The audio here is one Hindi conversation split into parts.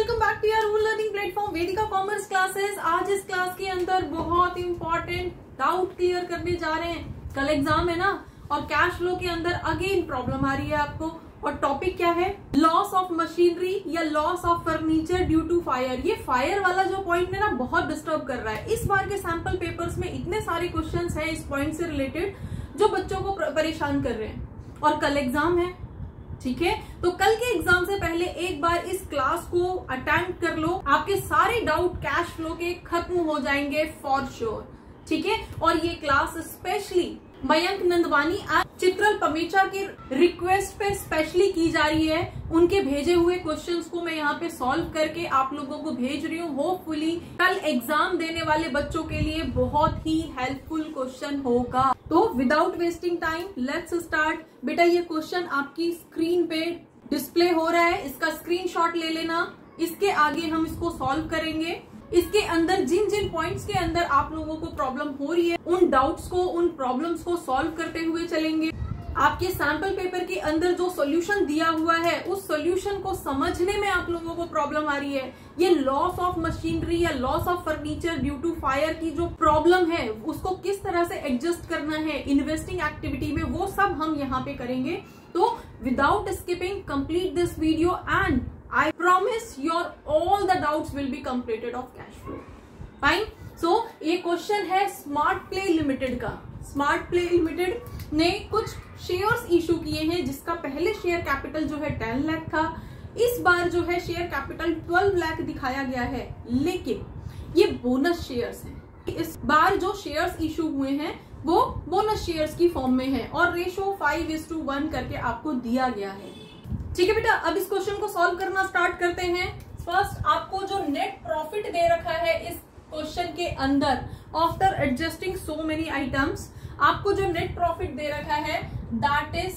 Welcome back to your learning platform Vedika commerce classes. आज इस क्लास के अंदर बहुत इंपॉर्टेंट डाउट क्लियर करने जा रहे हैं। कल एग्जाम है ना, और कैश फ्लो के अंदर अगेन प्रॉब्लम आ रही है आपको। और टॉपिक क्या है? लॉस ऑफ मशीनरी या loss of furniture due to fire. ये फायर वाला जो पॉइंट है ना, बहुत डिस्टर्ब कर रहा है। इस बार के सैंपल पेपर्स में इतने सारे क्वेश्चंस हैं इस पॉइंट से रिलेटेड जो बच्चों को परेशान कर रहे हैं। और कल एग्जाम है, ठीक है? तो कल के एग्जाम से पहले एक बार इस क्लास को अटेंड कर लो, आपके सारे डाउट कैश फ्लो के खत्म हो जाएंगे फॉर श्योर, ठीक है? और ये class specially Mayank Nandwani and Chitral Pamecha की रिक्वेस्ट पे स्पेशली की जा रही है। उनके भेजे हुए क्वेश्चंस को मैं यहाँ पे सॉल्व करके आप लोगों को भेज रही हूँ। होपफुली कल एग्जाम देने वाले बच्चों के लिए बहुत ही हेल्पफुल क्वेश्चन होगा। तो without wasting time let's start. बेटा ये क्वेश्चन आपकी स्क्रीन पे डिस्प्ले हो रहा है, इसका स्क्रीनशॉट ले लेना। इसके आगे हम इसको सॉल्व करेंगे। इसके अंदर जिन जिन पॉइंट्स के अंदर आप लोगों को प्रॉब्लम हो रही है, उन डाउट्स को, उन प्रॉब्लम्स को सॉल्व करते हुए चलेंगे। आपके सैंपल पेपर के अंदर जो सॉल्यूशन दिया हुआ है, उस सॉल्यूशन को समझने में आप लोगों को प्रॉब्लम आ रही है। ये लॉस ऑफ मशीनरी या loss of furniture due to fire की जो प्रॉब्लम है, उसको किस तरह से एडजस्ट करना है इन्वेस्टिंग एक्टिविटी में, वो सब हम यहाँ पे करेंगे। तो without skipping complete this video and I promise your all the doubts will be completed of cash flow. Fine. So ये क्वेश्चन है स्मार्ट प्ले लिमिटेड का। स्मार्ट प्ले लिमिटेड ने कुछ शेयर्स इशू किए हैं, जिसका पहले शेयर कैपिटल जो है 10 लाख था। इस बार जो है शेयर कैपिटल 12 लाख दिखाया गया है, लेकिन ये बोनस शेयर्स हैं। इस बार जो शेयर्स इशू हुए हैं वो बोनस शेयर्स की फॉर्म में है और रेशो 5:1 करके आपको दिया गया है। ठीक है बेटा, अब इस क्वेश्चन को सॉल्व करना स्टार्ट करते हैं। फर्स्ट आपको जो नेट प्रॉफिट दे रखा है इस क्वेश्चन के अंदर, after adjusting so many items, आपको जो नेट प्रॉफिट दे रखा है दैट इज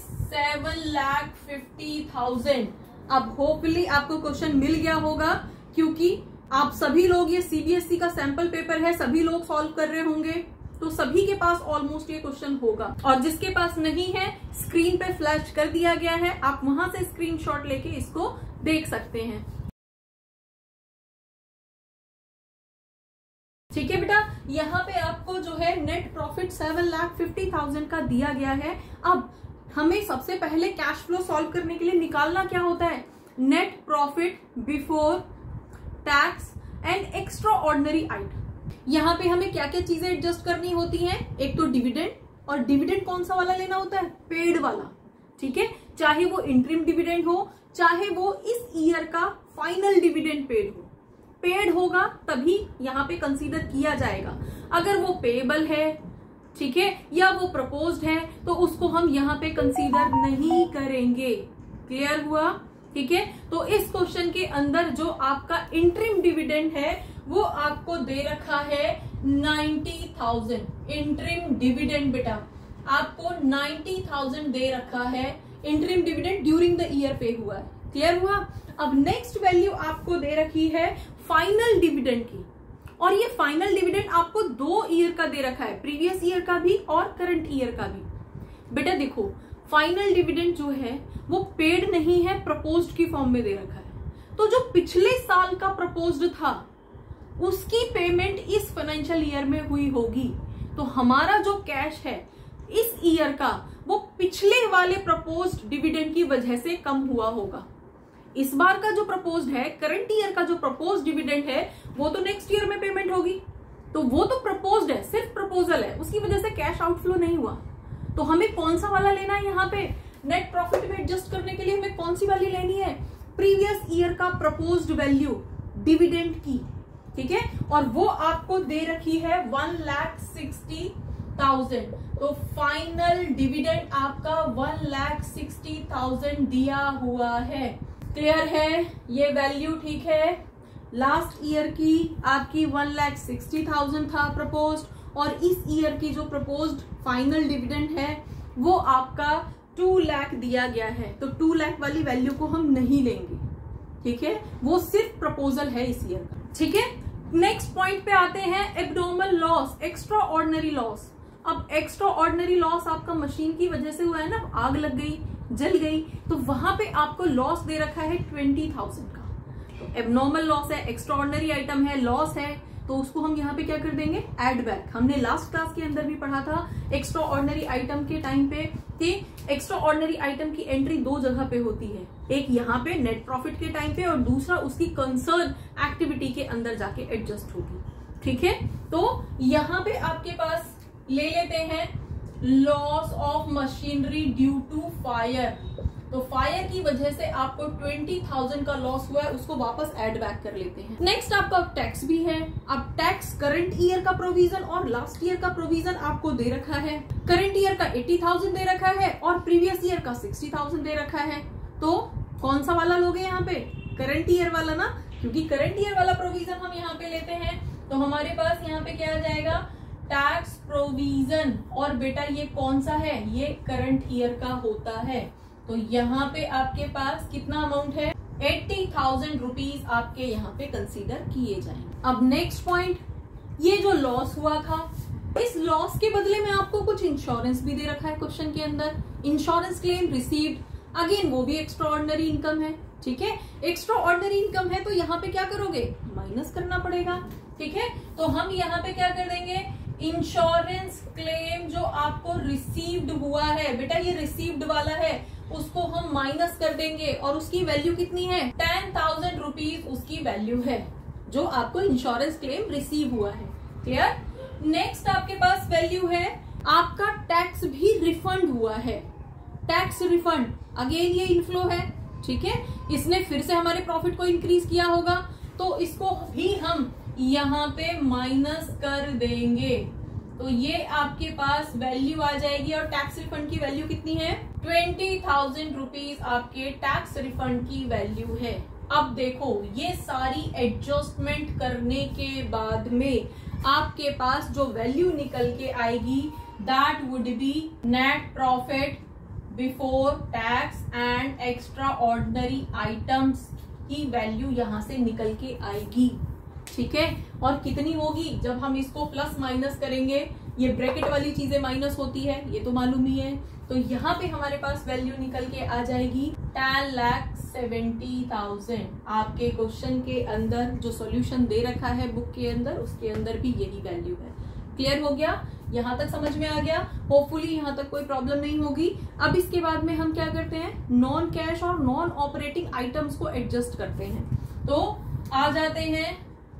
7,50,000। अब होपफुली आपको क्वेश्चन मिल गया होगा, क्योंकि आप सभी लोग, ये सीबीएसई का सैंपल पेपर है, सभी लोग सॉल्व कर रहे होंगे, तो सभी के पास ऑलमोस्ट ये क्वेश्चन होगा। और जिसके पास नहीं है, स्क्रीन पे फ्लैश कर दिया गया है, आप वहां से स्क्रीनशॉट लेके इसको देख सकते हैं। ठीक है बेटा, यहाँ पे आपको जो है नेट प्रॉफिट 7,50,000 का दिया गया है। अब हमें सबसे पहले कैश फ्लो सॉल्व करने के लिए निकालना क्या होता है? Net profit before tax and extraordinary item. यहाँ पे हमें क्या क्या चीजें एडजस्ट करनी होती हैं? एक तो डिविडेंड, और डिविडेंड कौन सा वाला लेना होता है? पेड वाला, ठीक है? चाहे वो इंटरिम डिविडेंड हो, चाहे वो इस ईयर का फाइनल डिविडेंड पेड हो। पेड होगा तभी यहाँ पे कंसीडर किया जाएगा। अगर वो पेएबल है, ठीक है, या वो प्रपोज्ड है, तो उसको हम यहाँ पे कंसीडर नहीं करेंगे। क्लियर हुआ? ठीक है। तो इस क्वेश्चन के अंदर जो आपका इंटरिम डिविडेंड है वो आपको दे रखा है 90,000। इंटरिम डिविडेंड बेटा आपको 90,000 दे रखा है। Interim dividend during the year pay हुआ है। क्लियर हुआ? अब नेक्स्ट वैल्यू आपको दे रखी है फाइनल डिविडेंड की, और ये फाइनल डिविडेंड आपको 2 ईयर का दे रखा है, प्रीवियस ईयर का भी और करंट ईयर का भी। बेटा देखो, फाइनल डिविडेंड जो है वो पेड नहीं है, प्रपोज्ड की फॉर्म में दे रखा है। तो जो पिछले साल का प्रपोज्ड था उसकी पेमेंट इस फाइनेंशियल ईयर में हुई होगी। तो हमारा जो कैश है इस ईयर का, वो पिछले वाले प्रपोज्ड डिविडेंड की वजह से कम हुआ होगा। इस बार का जो प्रपोज्ड है, करंट ईयर का जो प्रपोज्ड डिविडेंड है, वो तो नेक्स्ट ईयर में पेमेंट होगी। तो वो तो प्रपोज्ड है, सिर्फ प्रपोजल है, उसकी वजह से कैश आउटफ्लो नहीं हुआ। तो हमें कौन सा वाला लेना है? यहाँ पे नेट प्रॉफिट में एडजस्ट करने के लिए हमें कौन सी वाली लेनी है? प्रीवियस ईयर का प्रपोज्ड वैल्यू डिविडेंड की, ठीक है? और वो आपको दे रखी है 1,60,000। तो फाइनल डिविडेंड आपका 1,60,000 दिया हुआ है। क्लियर है? ये वैल्यू ठीक है। लास्ट ईयर की आपकी 1,60,000 था प्रपोज्ड, और इस ईयर की जो प्रपोज्ड फाइनल डिविडेंड है वो आपका 2 लाख दिया गया है। तो 2 लाख वाली वैल्यू को हम नहीं लेंगे, ठीक है? वो सिर्फ प्रपोजल है इस ईयर का, ठीक है? नेक्स्ट पॉइंट पे आते हैं, abnormal loss, extraordinary loss. अब एक्स्ट्रा ऑर्डिनरी लॉस आपका मशीन की वजह से हुआ है ना, आग लग गई, जल गई, तो वहां पे आपको लॉस दे रखा है 20,000 का। तो एबनॉर्मल लॉस है, एक्स्ट्राऑर्डिनरी आइटम है, लॉस है, तो उसको हम यहाँ पे क्या कर देंगे, ऐड बैक। हमने लास्ट क्लास के अंदर भी पढ़ा था एक्स्ट्राऑर्डिनरी आइटम के टाइम पे कि एक्स्ट्राऑर्डिनरी आइटम की एंट्री दो जगह पे होती है, एक यहाँ पे नेट प्रॉफिट के टाइम पे और दूसरा उसकी कंसर्न एक्टिविटी के अंदर जाके एडजस्ट होगी। ठीक है, तो यहाँ पे आपके पास ले लेते हैं loss of machinery due to fire. तो फायर की वजह से आपको 20,000 का लॉस हुआ है, उसको वापस ऐड बैक कर लेते हैं। नेक्स्ट आपका टैक्स भी है। अब टैक्स करंट ईयर का प्रोविजन और लास्ट ईयर का प्रोविजन आपको दे रखा है। करंट ईयर का 80,000 दे रखा है और प्रीवियस ईयर का 60,000 दे रखा है। तो कौन सा वाला लोगे यहाँ पे, करंट ईयर वाला ना, क्योंकि करंट ईयर वाला प्रोविजन हम यहाँ पे लेते हैं। तो हमारे पास यहाँ पे क्या आ जाएगा, टैक्स प्रोविजन, और बेटा ये कौन सा है, ये करंट ईयर का होता है। तो यहाँ पे आपके पास कितना अमाउंट है, 80,000 रुपीज आपके यहाँ पे कंसीडर किए जाएंगे। अब नेक्स्ट पॉइंट, ये जो लॉस हुआ था, इस लॉस के बदले में आपको कुछ इंश्योरेंस भी दे रखा है क्वेश्चन के अंदर। इंश्योरेंस क्लेम रिसीव्ड, अगेन वो भी एक्स्ट्राऑर्डिनरी इनकम है। ठीक है, एक्स्ट्राऑर्डिनरी इनकम है तो यहाँ पे क्या करोगे, माइनस करना पड़ेगा। ठीक है, तो हम यहाँ पे क्या कर देंगे, इंश्योरेंस क्लेम जो आपको रिसीव्ड हुआ है, बेटा ये रिसीव्ड वाला है, उसको हम माइनस कर देंगे और उसकी वैल्यू कितनी है, 10,000 रुपीज उसकी वैल्यू है जो आपको इंश्योरेंस क्लेम रिसीव हुआ है। क्लियर। नेक्स्ट आपके पास वैल्यू है आपका टैक्स भी रिफंड हुआ है। टैक्स रिफंड, अगेन ये इनफ्लो है। ठीक है, इसने फिर से हमारे प्रॉफिट को इंक्रीज किया होगा, तो इसको भी हम यहाँ पे माइनस कर देंगे। तो ये आपके पास वैल्यू आ जाएगी और टैक्स रिफंड की वैल्यू कितनी है, 20,000 रुपीज आपके टैक्स रिफंड की वैल्यू है। अब देखो ये सारी एडजस्टमेंट करने के बाद में आपके पास जो वैल्यू निकल के आएगी, that would be net profit before tax and extraordinary items की वैल्यू यहां से निकल के आएगी। ठीक है, और कितनी होगी, जब हम इसको प्लस माइनस करेंगे, ये ब्रैकेट वाली चीजें माइनस होती है, ये तो मालूम ही है। तो यहाँ पे हमारे पास वैल्यू निकल के आ जाएगी 10,70,000। आपके क्वेश्चन के अंदर जो सॉल्यूशन दे रखा है बुक के अंदर, उसके अंदर भी यही वैल्यू है। क्लियर हो गया, यहाँ तक समझ में आ गया। होपफुली यहाँ तक कोई प्रॉब्लम नहीं होगी। अब इसके बाद में हम क्या करते हैं, नॉन कैश और नॉन ऑपरेटिंग आइटम्स को एडजस्ट करते हैं। तो आ जाते हैं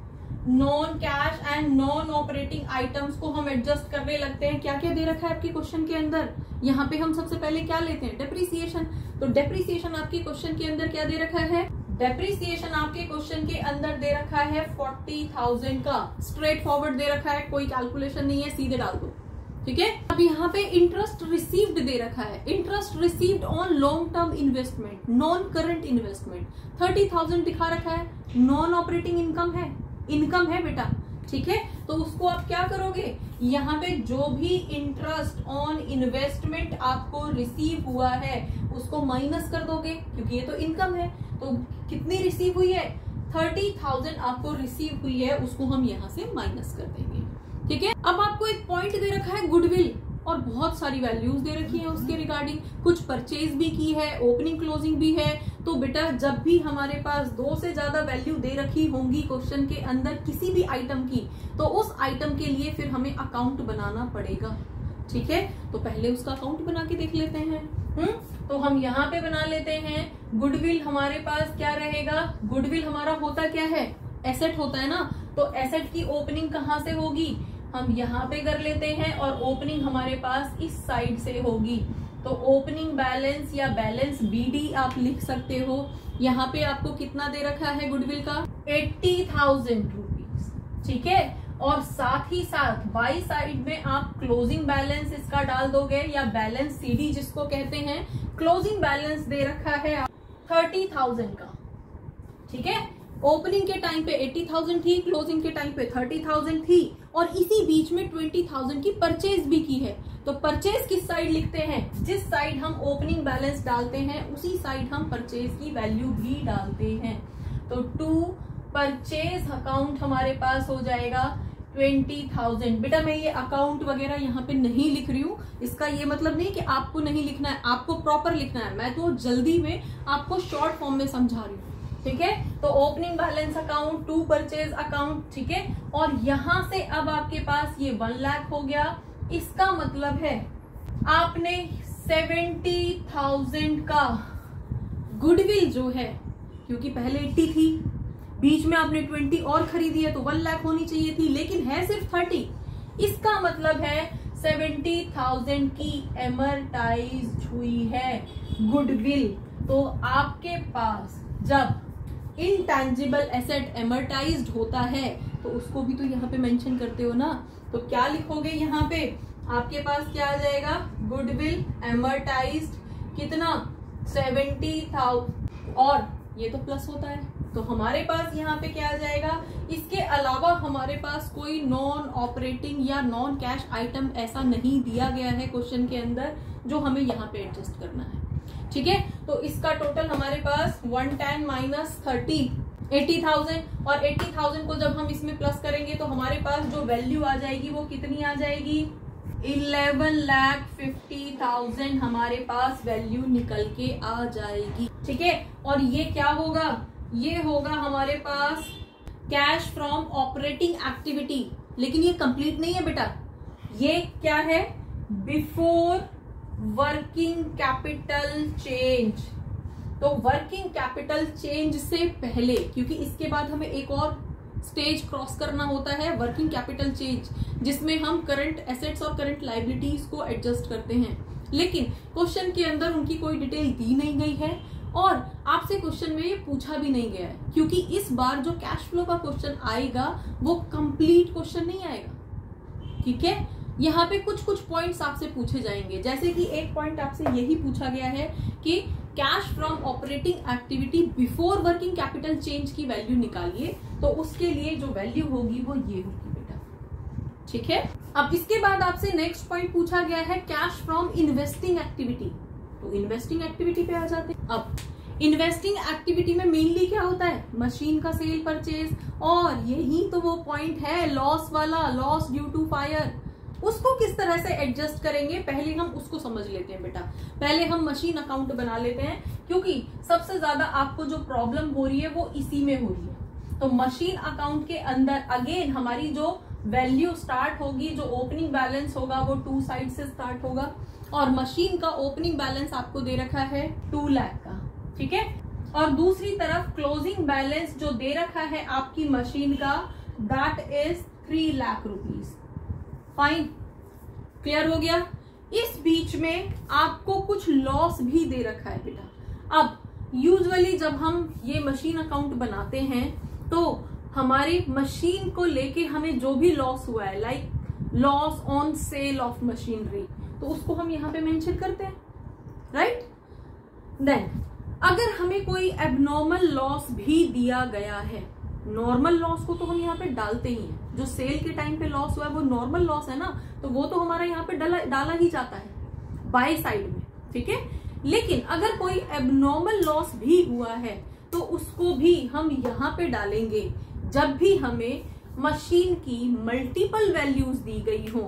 non cash and non operating items को हम एडजस्ट करने लगते हैं। क्या क्या दे रखा है आपके क्वेश्चन के अंदर, यहाँ पे हम सबसे पहले क्या लेते हैं, डेप्रिसिएशन। तो डेप्रिसिएशन आपके क्वेश्चन के अंदर क्या दे रखा है, डेप्रिसिएशन आपके क्वेश्चन के अंदर दे रखा है 40,000 का। स्ट्रेट फॉरवर्ड दे रखा है, कोई कैलकुलेशन नहीं है, सीधे डाल दो। ठीक है, अब यहाँ पे इंटरेस्ट रिसीव्ड दे रखा है, interest received on long term investment, non current investment, 30,000 दिखा रखा है। नॉन ऑपरेटिंग इनकम है, इनकम है बेटा। ठीक है, तो उसको आप क्या करोगे, यहाँ पे जो भी इंटरेस्ट ऑन इन्वेस्टमेंट आपको रिसीव हुआ है उसको माइनस कर दोगे, क्योंकि ये तो इनकम है। तो कितनी रिसीव हुई है, 30,000 आपको रिसीव हुई है, उसको हम यहाँ से माइनस कर देंगे। ठीक है, अब आपको एक पॉइंट दे रखा है गुडविल, और बहुत सारी वैल्यूज दे रखी है उसके रिगार्डिंग। कुछ परचेज भी की है, ओपनिंग क्लोजिंग भी है। तो बेटा जब भी हमारे पास दो से ज्यादा वैल्यू दे रखी होंगी क्वेश्चन के अंदर किसी भी आइटम की, तो उस आइटम के लिए फिर हमें अकाउंट बनाना पड़ेगा। ठीक है, तो पहले उसका अकाउंट बना के देख लेते हैं। तो हम यहाँ पे बना लेते हैं। गुडविल हमारे पास क्या रहेगा, गुडविल हमारा होता क्या है, एसेट होता है ना। तो एसेट की ओपनिंग कहाँ से होगी, हम यहाँ पे कर लेते हैं, और ओपनिंग हमारे पास इस साइड से होगी। तो ओपनिंग बैलेंस या बैलेंस बीडी आप लिख सकते हो। यहाँ पे आपको कितना दे रखा है गुडविल का, 80,000 रुपीज। ठीक है, और साथ ही साथ बाई साइड में आप क्लोजिंग बैलेंस इसका डाल दोगे, या बैलेंस सीडी जिसको कहते हैं। क्लोजिंग बैलेंस दे रखा है 30,000 का। ठीक है, ओपनिंग के टाइम पे 80,000 थी, क्लोजिंग के टाइम पे 30,000 थी, और इसी बीच में 20,000 की परचेज भी की है। तो परचेज किस साइड लिखते हैं, जिस साइड हम ओपनिंग बैलेंस डालते हैं उसी साइड हम परचेज की वैल्यू भी डालते हैं। तो टू परचेज अकाउंट हमारे पास हो जाएगा 20,000। बेटा मैं ये अकाउंट वगैरह यहाँ पे नहीं लिख रही हूँ, इसका ये मतलब नहीं कि आपको नहीं लिखना है, आपको प्रॉपर लिखना है। मैं तो जल्दी में आपको शॉर्ट फॉर्म में समझा रही हूँ। ठीक है। तो opening balance account, to purchase account, ठीक है। और यहां से अब आपके पास ये 1 लाख हो गया। इसका मतलब है आपने 70,000 का गुडविल जो है, क्योंकि पहले 80 थी, बीच में आपने 20 और खरीदी है तो 1 लाख होनी चाहिए थी, लेकिन है सिर्फ 30। इसका मतलब है 70,000 की एमरटाइज हुई है गुडविल। तो आपके पास जब इनटैंजिबल एसेट एमरटाइज्ड होता है तो उसको भी तो यहाँ पे मेंशन करते हो ना। तो क्या लिखोगे यहाँ पे, आपके पास क्या आ जाएगा, गुडविल एमरटाइज्ड कितना, 70,000, और ये तो प्लस होता है तो हमारे पास यहाँ पे क्या आ जाएगा। इसके अलावा हमारे पास कोई नॉन ऑपरेटिंग या नॉन कैश आइटम ऐसा नहीं दिया गया है क्वेश्चन के अंदर जो हमें यहाँ पे एडजस्ट करना है, ठीक है। तो इसका टोटल हमारे पास 110 माइनस 30 80,000, और 80,000 को जब हम इसमें प्लस करेंगे तो हमारे पास जो वैल्यू आ जाएगी वो कितनी आ जाएगी, 11,50,000 हमारे पास वैल्यू निकल के आ जाएगी, ठीक है। और ये क्या होगा, ये होगा हमारे पास कैश फ्रॉम ऑपरेटिंग एक्टिविटी, लेकिन ये कंप्लीट नहीं है बेटा, ये क्या है, बिफोर वर्किंग कैपिटल चेंज। तो वर्किंग कैपिटल चेंज से पहले, क्योंकि इसके बाद हमें एक और स्टेज क्रॉस करना होता है, वर्किंग कैपिटल चेंज, जिसमें हम करंट एसेट्स और करंट लायबिलिटीज को एडजस्ट करते हैं, लेकिन क्वेश्चन के अंदर उनकी कोई डिटेल दी नहीं गई है और आपसे क्वेश्चन में ये पूछा भी नहीं गया है, क्योंकि इस बार जो कैश फ्लो का क्वेश्चन आएगा वो कंप्लीट क्वेश्चन नहीं आएगा, ठीक है। यहाँ पे कुछ कुछ पॉइंट्स आपसे पूछे जाएंगे, जैसे कि एक पॉइंट आपसे यही पूछा गया है कि cash from operating activity before working capital change की वैल्यू निकालिए, तो उसके लिए जो वैल्यू होगी वो ये होगी बेटा, ठीक है। अब इसके बाद आपसे नेक्स्ट पॉइंट पूछा गया है कैश फ्रॉम इन्वेस्टिंग एक्टिविटी। तो इन्वेस्टिंग एक्टिविटी पे आ जाते हैं। अब इन्वेस्टिंग एक्टिविटी में मेनली क्या होता है, मशीन का सेल परचेज, और यही तो वो पॉइंट है लॉस वाला, लॉस ड्यू टू फायर। उसको किस तरह से एडजस्ट करेंगे, पहले हम उसको समझ लेते हैं बेटा। पहले हम मशीन अकाउंट बना लेते हैं, क्योंकि सबसे ज्यादा आपको जो प्रॉब्लम हो रही है वो इसी में हो रही है। तो मशीन अकाउंट के अंदर अगेन हमारी जो वैल्यू स्टार्ट होगी, जो ओपनिंग बैलेंस होगा वो 2 साइड से स्टार्ट होगा, और मशीन का ओपनिंग बैलेंस आपको दे रखा है 2 लाख का, ठीक है। और दूसरी तरफ क्लोजिंग बैलेंस जो दे रखा है आपकी मशीन का, that is 3 lakh rupees. Fine, clear हो गया। इस बीच में आपको कुछ लॉस भी दे रखा है बेटा। अब यूजुअली जब हम ये मशीन अकाउंट बनाते हैं तो हमारी मशीन को लेके हमें जो भी लॉस हुआ है, like loss on sale of machinery, तो उसको हम यहाँ पे मेंशन करते हैं, राइट। देन अगर हमें कोई एबनॉर्मल लॉस भी दिया गया है, नॉर्मल लॉस को तो हम यहाँ पे डालते ही हैं, जो सेल के टाइम पे लॉस हुआ है वो नॉर्मल लॉस है ना, तो वो तो हमारा यहाँ पे डाला ही जाता है बाय साइड में, ठीक है। लेकिन अगर कोई एबनॉर्मल लॉस भी हुआ है तो उसको भी हम यहाँ पे डालेंगे जब भी हमें मशीन की मल्टीपल वैल्यूज दी गई हो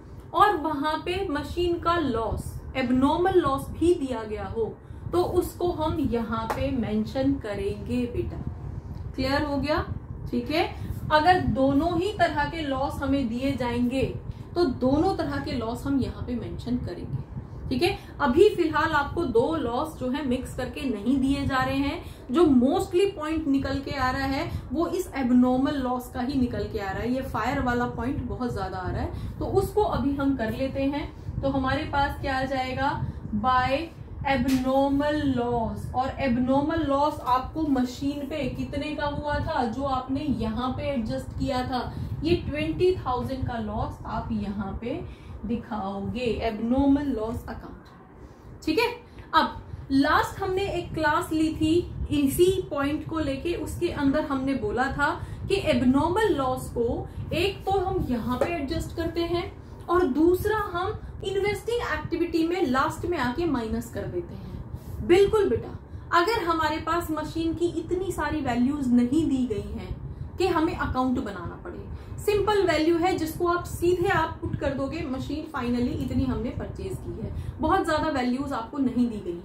और वहां पे मशीन का लॉस, एबनॉर्मल लॉस भी दिया गया हो, तो उसको हम यहाँ पे मेंशन करेंगे बेटा। क्लियर हो गया, ठीक है। अगर दोनों ही तरह के लॉस हमें दिए जाएंगे तो दोनों तरह के लॉस हम यहाँ पे मेंशन करेंगे, ठीक है। अभी फिलहाल आपको 2 लॉस जो है मिक्स करके नहीं दिए जा रहे हैं, जो मोस्टली पॉइंट निकल के आ रहा है वो इस एबनॉर्मल लॉस का ही निकल के आ रहा है। ये फायर वाला पॉइंट बहुत ज्यादा आ रहा है, तो उसको अभी हम कर लेते हैं। तो हमारे पास क्या आ जाएगा, बाय एबनॉर्मल लॉस। और एबनॉर्मल लॉस आपको मशीन पे कितने का हुआ था, जो आपने यहाँ पे एडजस्ट किया था, ये 20,000 का लॉस आप यहाँ पे दिखाओगे, एबनॉर्मल लॉस अकाउंट, ठीक है। अब लास्ट हमने एक क्लास ली थी इसी पॉइंट को लेके, उसके अंदर हमने बोला था कि एबनॉर्मल लॉस को एक तो हम यहाँ पे एडजस्ट करते हैं और दूसरा हम इन्वेस्टिंग एक्टिविटी में लास्ट में आके माइनस कर देते हैं। बिल्कुल बेटा, अगर हमारे पास मशीन की इतनी सारी वैल्यूज नहीं दी गई हैं कि हमें अकाउंट बनाना पड़े, सिंपल वैल्यू है जिसको आप सीधे आप पुट कर दोगे, मशीन फाइनली इतनी हमने परचेज की है, बहुत ज्यादा वैल्यूज आपको नहीं दी गई है,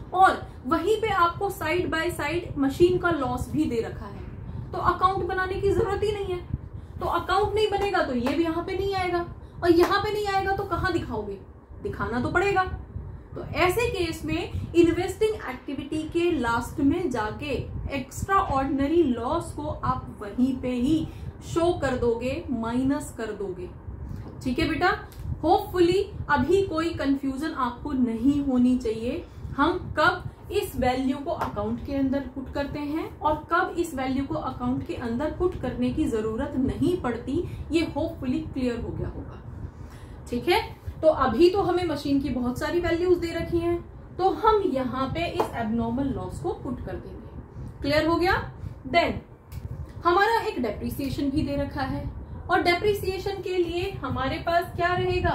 और वहीं पे आपको साइड बाय साइड मशीन का लॉस भी दे रखा है, तो अकाउंट बनाने की जरूरत ही नहीं है। तो अकाउंट नहीं बनेगा तो ये भी यहाँ पे नहीं आएगा, और यहाँ पे नहीं आएगा तो कहाँ दिखाओगे, दिखाना तो पड़ेगा। तो ऐसे केस में इन्वेस्टिंग एक्टिविटी के लास्ट में जाके एक्स्ट्रा ऑर्डिनरी लॉस को आप वहीं पे ही शो कर दोगे, माइनस कर दोगे। ठीक है बेटा, होपफुली अभी कोई कंफ्यूजन आपको नहीं होनी चाहिए। हम कब इस वैल्यू को अकाउंट के अंदर पुट करते हैं और कब इस वैल्यू को अकाउंट के अंदर पुट करने की जरूरत नहीं पड़ती, ये होपफुली क्लियर हो गया होगा। ठीक है, तो अभी तो हमें मशीन की बहुत सारी वैल्यूज दे रखी हैं, तो हम यहाँ पे इस एबनॉर्मल लॉस को पुट कर देंगे। क्लियर हो गया। देन हमारा एक डेप्रिसिएशन भी दे रखा है, और डेप्रिसिएशन के लिए हमारे पास क्या रहेगा,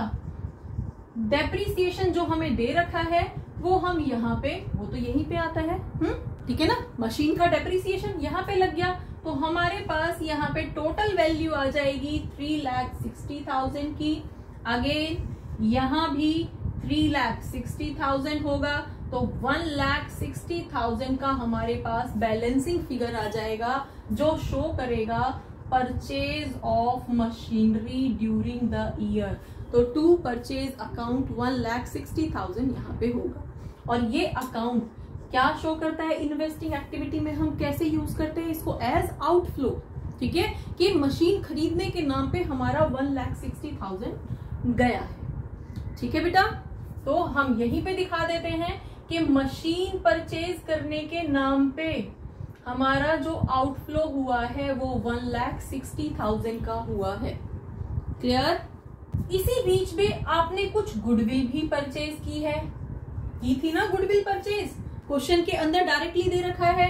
डेप्रिसिएशन जो हमें दे रखा है वो हम यहाँ पे, वो तो यहीं पे आता है, ठीक है ना। मशीन का डेप्रिसिएशन यहाँ पे लग गया, तो हमारे पास यहाँ पे टोटल वैल्यू आ जाएगी 3,60,000 की। अगेन यहाँ भी 3,60,000 होगा, तो 1,60,000 का हमारे पास बैलेंसिंग फिगर आ जाएगा, जो शो करेगा purchase of machinery during the year. तो टू परचेज अकाउंट 1,60,000 यहाँ पे होगा। और ये अकाउंट क्या शो करता है, इन्वेस्टिंग एक्टिविटी में हम कैसे यूज करते हैं इसको, एज आउटफ्लो। ठीक है, कि मशीन खरीदने के नाम पे हमारा 1,60,000 गया है। ठीक है बेटा, तो हम यहीं पे दिखा देते हैं कि मशीन परचेज करने के नाम पे हमारा जो आउटफ्लो हुआ है वो 1,60,000 का हुआ है। क्लियर। इसी बीच में आपने कुछ गुडविल भी परचेज की थी ना, गुडविल परचेज क्वेश्चन के अंदर डायरेक्टली दे रखा है।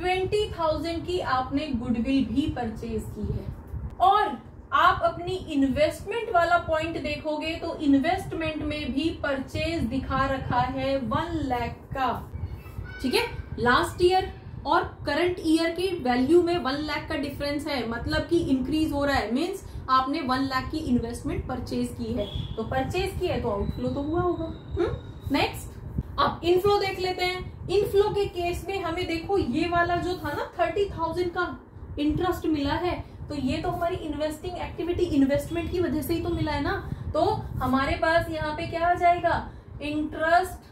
20,000 की आपने गुडविल भी परचेज की है। और आप अपनी इन्वेस्टमेंट वाला पॉइंट देखोगे तो इन्वेस्टमेंट में भी परचेज दिखा रखा है 1 लाख का। ठीक है, लास्ट ईयर और करंट ईयर की वैल्यू में 1 लाख का डिफरेंस है, मतलब कि इंक्रीज हो रहा है, मीन्स आपने 1 लाख की इन्वेस्टमेंट परचेज की है, तो परचेज की है तो आउटफ्लो तो हुआ होगा। नेक्स्ट अब इनफ्लो देख लेते हैं। इनफ्लो के केस में हमें देखो ये वाला जो था ना 30,000 का इंटरेस्ट मिला है, तो ये तो हमारी इन्वेस्टिंग एक्टिविटी, इन्वेस्टमेंट की वजह से ही तो मिला है ना। तो हमारे पास यहाँ पे क्या आ जाएगा, interest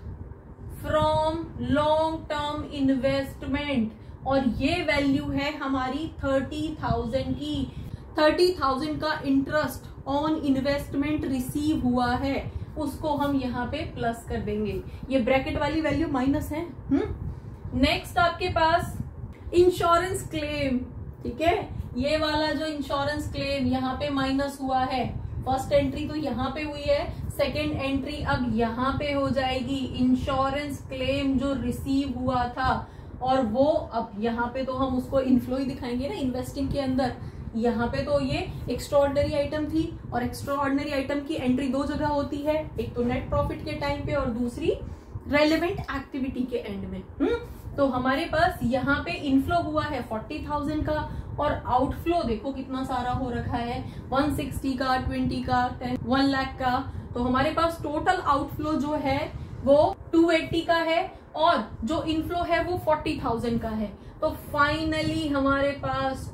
from long term investment, और ये वैल्यू है हमारी 30,000 की। 30,000 का इंटरेस्ट ऑन इन्वेस्टमेंट रिसीव हुआ है, उसको हम यहाँ पे प्लस कर देंगे, ये ब्रैकेट वाली वैल्यू माइनस है। नेक्स्ट आपके पास इंश्योरेंस क्लेम। ठीक है, ये वाला जो इंश्योरेंस क्लेम यहाँ पे माइनस हुआ है, फर्स्ट एंट्री तो यहाँ पे हुई है, सेकेंड एंट्री अब यहाँ पे हो जाएगी। इंश्योरेंस क्लेम जो रिसीव हुआ था, और वो अब यहाँ पे तो हम उसको इनफ्लो ही दिखाएंगे ना इन्वेस्टिंग के अंदर। यहाँ पे तो ये एक्स्ट्राऑर्डिनरी आइटम थी, और एक्स्ट्राऑर्डिनरी आइटम की एंट्री दो जगह होती है, एक तो नेट प्रॉफिट के टाइम पे और दूसरी रेलेवेंट एक्टिविटी के एंड में। तो हमारे पास यहाँ पे इनफ्लो हुआ है 40,000 का, और आउटफ्लो देखो कितना सारा हो रखा है, 160 का, 20 का, 10, 1 लाख का। तो हमारे पास टोटल आउटफ्लो जो है वो 280 का है, और जो इनफ्लो है वो 40,000 का है। तो फाइनली हमारे पास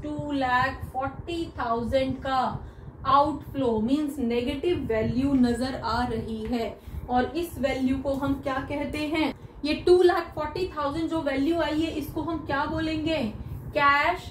2,40,000 का आउटफ्लो मींस नेगेटिव वैल्यू नजर आ रही है, और इस वैल्यू को हम क्या कहते हैं, ये 2,40,000 जो वैल्यू आई है इसको हम क्या बोलेंगे, cash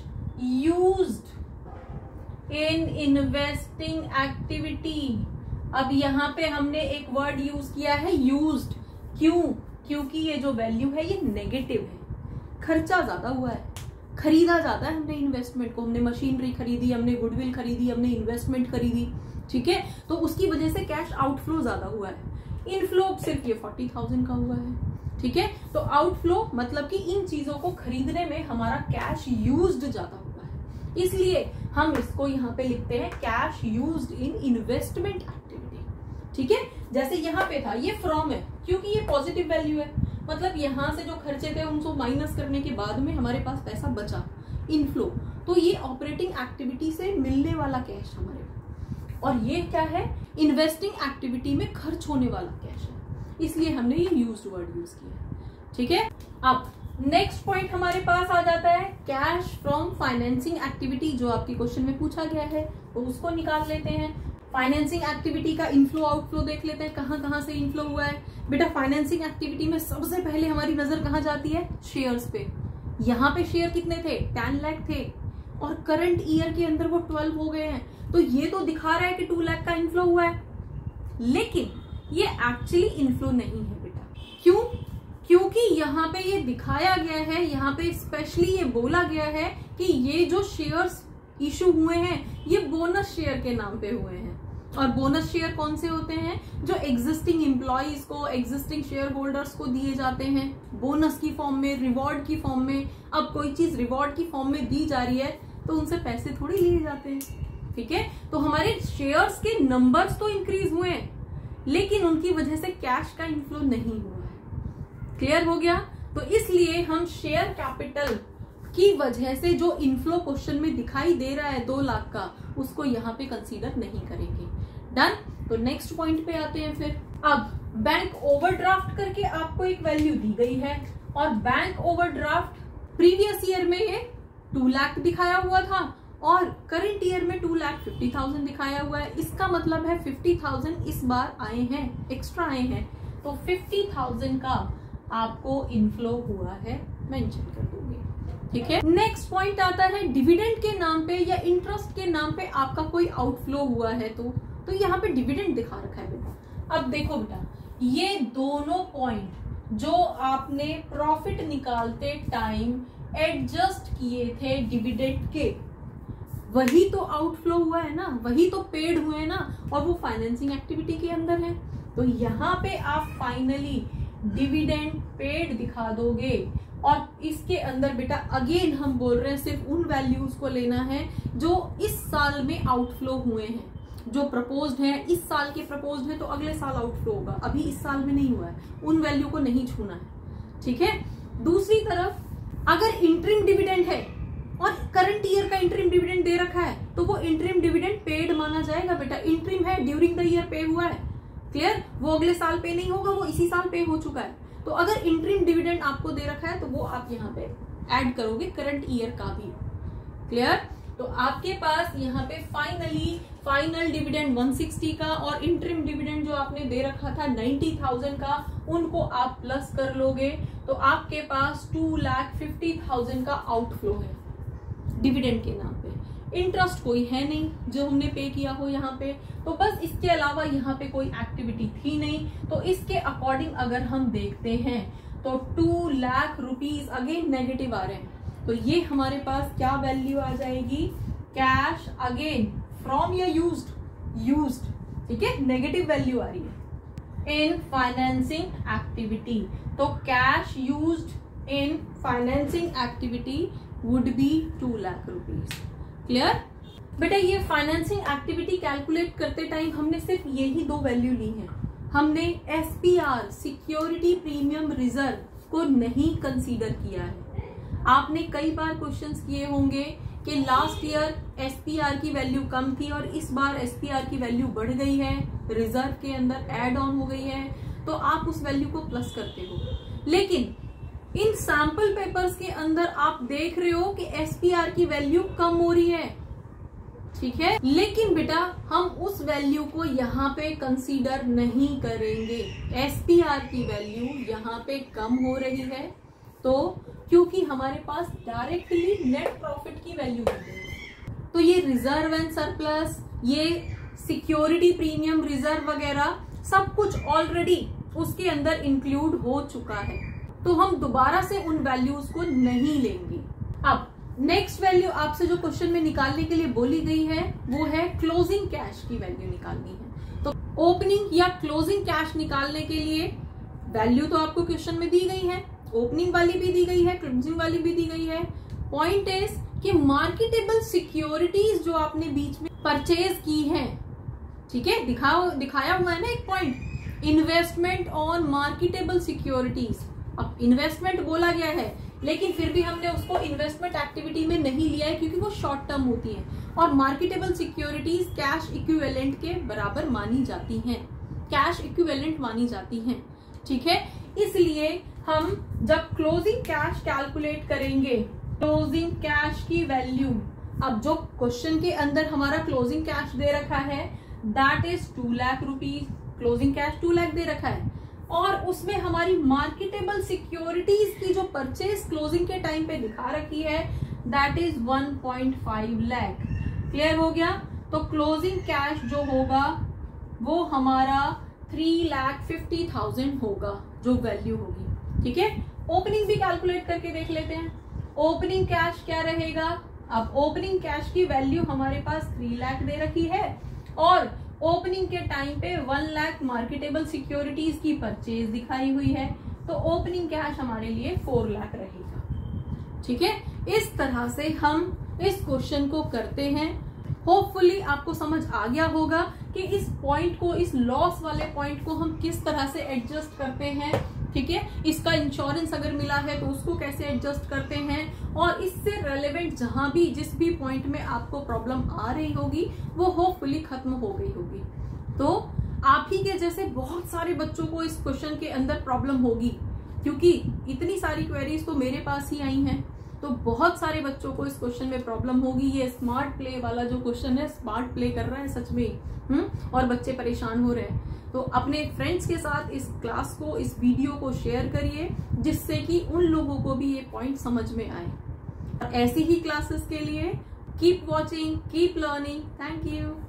used in investing activity. अब यहाँ पे हमने एक वर्ड यूज किया है यूज्ड, क्यों, क्योंकि ये जो वैल्यू है ये नेगेटिव है, खर्चा ज्यादा हुआ है, खरीदा ज्यादा है हमने इन्वेस्टमेंट को, हमने मशीनरी खरीदी, हमने गुडविल खरीदी, हमने इन्वेस्टमेंट खरीदी। ठीक है, तो उसकी वजह से कैश आउटफ्लो ज्यादा हुआ है। इनफ्लो सिर्फ ये 40,000 का हुआ है। ठीक है, तो आउटफ्लो मतलब कि इन चीजों को खरीदने में हमारा कैश यूज्ड ज्यादा हुआ है, इसलिए हम इसको यहाँ पे लिखते हैं cash used in investment activity. ठीक है, जैसे यहाँ पे था ये फ्रॉम है, क्योंकि ये पॉजिटिव वैल्यू है, मतलब यहाँ से जो खर्चे थे उनको माइनस करने के बाद में हमारे पास पैसा बचा, इनफ्लो। तो ये ऑपरेटिंग एक्टिविटी से मिलने वाला कैश हमारे पास, और ये क्या है, इन्वेस्टिंग एक्टिविटी में खर्च होने वाला कैश है, इसलिए हमने ये यूज्ड वर्ड यूज किया है। ठीक है। अब नेक्स्ट पॉइंट हमारे पास आ जाता है कैश फ्रॉम फाइनेंसिंग एक्टिविटी, जो आपके क्वेश्चन में पूछा गया है, तो उसको निकाल लेते हैं। फाइनेंसिंग एक्टिविटी का इनफ्लो आउटफ्लो देख लेते हैं, कहां कहां से इनफ्लो हुआ है। बेटा फाइनेंसिंग एक्टिविटी में सबसे पहले हमारी नजर कहां जाती है, शेयर्स पे। यहाँ पे शेयर कितने थे, 10 लाख थे, और करंट ईयर के अंदर वो 12 हो गए हैं, तो ये तो दिखा रहा है कि 2 लाख का इनफ्लो हुआ है, लेकिन ये एक्चुअली इनफ्लो नहीं है बेटा। क्यों? क्योंकि यहाँ पे ये दिखाया गया है, यहाँ पे स्पेशली ये बोला गया है कि ये जो शेयर्स इशू हुए हैं ये बोनस शेयर के नाम पे हुए हैं। और बोनस शेयर कौन से होते हैं, जो एग्जिस्टिंग एम्प्लॉइज को, एग्जिस्टिंग शेयर होल्डर्स को दिए जाते हैं बोनस की फॉर्म में, रिवॉर्ड की फॉर्म में। अब कोई चीज रिवॉर्ड की फॉर्म में दी जा रही है तो उनसे पैसे थोड़ी लिए जाते हैं, ठीक है। तो हमारे शेयर्स के नंबर्स तो इंक्रीज हुए हैं, लेकिन उनकी वजह से कैश का इनफ्लो नहीं हुआ है। क्लियर हो गया? तो इसलिए हम शेयर कैपिटल की वजह से जो इनफ्लो क्वेश्चन में दिखाई दे रहा है 2 लाख का, उसको यहाँ पे कंसीडर नहीं करेंगे। डन। तो नेक्स्ट पॉइंट पे आते हैं फिर। अब बैंक ओवरड्राफ्ट करके आपको एक वैल्यू दी गई है, और बैंक ओवरड्राफ्ट प्रीवियस ईयर में ये 2 लाख दिखाया हुआ था, और करंट ईयर में 2,50,000 दिखाया हुआ है। इसका मतलब है 50,000 इस बार आए हैं, एक्स्ट्रा आए हैं, तो 50,000 का आपको इनफ्लो हुआ है, मेंशन कर दूंगी, ठीक है। नेक्स्ट पॉइंट आता है डिविडेंड के नाम पे या इंटरेस्ट के नाम पे आपका कोई आउटफ्लो हुआ है, तो यहाँ पे डिविडेंड दिखा रखा है बेटा। अब देखो बेटा, ये दोनों पॉइंट जो आपने प्रॉफिट निकालते टाइम एडजस्ट किए थे डिविडेंड के, वही तो आउटफ्लो हुआ है ना, वही तो पेड हुए हैं ना, और वो फाइनेंसिंग एक्टिविटी के अंदर है। तो यहाँ पे आप फाइनली डिविडेंड पेड दिखा दोगे, और इसके अंदर बेटा अगेन हम बोल रहे हैं सिर्फ उन वैल्यूज को लेना है जो इस साल में आउटफ्लो हुए हैं, जो प्रपोज्ड है, इस साल के प्रपोज्ड है तो अगले साल आउटफ्लो होगा, अभी इस साल में नहीं हुआ है, उन वैल्यू को नहीं छूना है, ठीक है। दूसरी तरफ अगर इंटरिम डिविडेंड है और करंट ईयर का इंटरिम डिविडेंड दे रखा है, तो वो इंटरिम डिविडेंड पेड माना जाएगा बेटा। इंटरिम है, ड्यूरिंग द ईयर पे हुआ है, क्लियर, वो अगले साल पे नहीं होगा, वो इसी साल पे हो चुका है। तो अगर इंटरिम डिविडेंड आपको दे रखा है तो वो आप यहाँ पे ऐड करोगे करंट ईयर का भी, क्लियर। तो आपके पास यहाँ पे फाइनली फाइनल डिविडेंड 160 का और इंटरिम डिविडेंड जो आपने दे रखा था 90,000 का, उनको आप प्लस कर लोगे, तो आपके पास 2,50,000 का आउटफ्लो है डिविडेंड के नाम पे। इंटरेस्ट कोई है नहीं जो हमने पे किया हो यहाँ पे, तो बस इसके अलावा यहाँ पे कोई एक्टिविटी थी नहीं। तो इसके अकॉर्डिंग अगर हम देखते हैं तो 2 लाख रुपीज अगेन नेगेटिव आ रहे हैं, तो ये हमारे पास क्या वैल्यू आ जाएगी, कैश अगेन फ्रॉम या यूज्ड, ठीक है, नेगेटिव वैल्यू आ रही है इन फाइनेंसिंग एक्टिविटी। तो cash used in financing activity would be 2 lakh rupees, clear. बेटा ये फाइनेंसिंग एक्टिविटी कैलकुलेट करते टाइम हमने सिर्फ यही 2 वैल्यू ली हैं, हमने एसपीआर सिक्योरिटी प्रीमियम रिजर्व को नहीं कंसीडर किया है। आपने कई बार क्वेश्चंस किए होंगे कि लास्ट ईयर एसपीआर की वैल्यू कम थी और इस बार एसपीआर की वैल्यू बढ़ गई है, रिजर्व के अंदर ऐड ऑन हो गई है, तो आप उस वैल्यू को प्लस करते हो। लेकिन इन सैंपल पेपर्स के अंदर आप देख रहे हो कि एसपीआर की वैल्यू कम हो रही है, ठीक है, लेकिन बेटा हम उस वैल्यू को यहाँ पे कंसीडर नहीं करेंगे। एसपीआर की वैल्यू यहाँ पे कम हो रही है, तो क्योंकि हमारे पास डायरेक्टली नेट प्रॉफिट की वैल्यू दी गई है, तो ये रिजर्व एंड सरप्लस, ये सिक्योरिटी प्रीमियम रिजर्व वगैरह सब कुछ ऑलरेडी उसके अंदर इंक्लूड हो चुका है, तो हम दोबारा से उन वैल्यूज को नहीं लेंगे। अब नेक्स्ट वैल्यू आपसे जो क्वेश्चन में निकालने के लिए बोली गई है वो है क्लोजिंग कैश की वैल्यू निकालनी है। तो ओपनिंग या क्लोजिंग कैश निकालने के लिए वैल्यू तो आपको क्वेश्चन में दी गई है, ओपनिंग वाली भी दी गई है, क्लोजिंग वाली भी दी गई है। पॉइंट इज कि मार्केटेबल सिक्योरिटीज जो आपने बीच में परचेज की है, ठीक है, दिखाया हुआ है ना एक point, investment on marketable securities. अब इन्वेस्टमेंट बोला गया है, लेकिन फिर भी हमने उसको इन्वेस्टमेंट एक्टिविटी में नहीं लिया है क्योंकि वो शॉर्ट टर्म होती है, और मार्केटेबल सिक्योरिटीज कैश इक्विवेलेंट के बराबर मानी जाती हैं, कैश इक्विवेलेंट मानी जाती हैं, ठीक है। इसलिए हम जब क्लोजिंग कैश कैलकुलेट करेंगे, क्लोजिंग कैश की वैल्यू, अब जो क्वेश्चन के अंदर हमारा क्लोजिंग कैश दे रखा है that is 2 lakh rupees, closing cash 2 lakh दे रखा है, और उसमें हमारी मार्केटेबल सिक्योरिटीज की जो परचेज क्लोजिंग के टाइम पे दिखा रखी है दैट इज 1.5 लाख। क्लियर हो गया? तो क्लोजिंग कैश जो होगा वो हमारा 3,50,000 होगा, जो वैल्यू होगी। ठीक है, ओपनिंग भी कैलकुलेट करके देख लेते हैं। ओपनिंग कैश क्या रहेगा? अब ओपनिंग कैश की वैल्यू हमारे पास 3 लाख दे रखी है और ओपनिंग के टाइम पे 1 लाख मार्केटेबल सिक्योरिटीज की परचेज दिखाई हुई है, तो ओपनिंग कैश हमारे लिए 4 लाख रहेगा। ठीक है, इस तरह से हम इस क्वेश्चन को करते हैं। होपफुली आपको समझ आ गया होगा कि इस पॉइंट को, इस लॉस वाले पॉइंट को हम किस तरह से एडजस्ट करते हैं। ठीक है, इसका इंश्योरेंस अगर मिला है तो उसको कैसे एडजस्ट करते हैं, और इससे रेलेवेंट जहां भी जिस भी पॉइंट में आपको प्रॉब्लम आ रही होगी वो होपफुली खत्म हो गई होगी। तो आप ही के जैसे बहुत सारे बच्चों को इस क्वेश्चन के अंदर प्रॉब्लम होगी, क्योंकि इतनी सारी क्वेरीज तो मेरे पास ही आई हैं, तो बहुत सारे बच्चों को इस क्वेश्चन में प्रॉब्लम होगी। ये स्मार्ट प्ले वाला जो क्वेश्चन है, स्मार्ट प्ले कर रहा है सच में, और बच्चे परेशान हो रहे हैं। तो अपने फ्रेंड्स के साथ इस क्लास को, इस वीडियो को शेयर करिए, जिससे कि उन लोगों को भी ये पॉइंट समझ में आए। और ऐसी ही क्लासेस के लिए keep watching, keep learning. Thank you.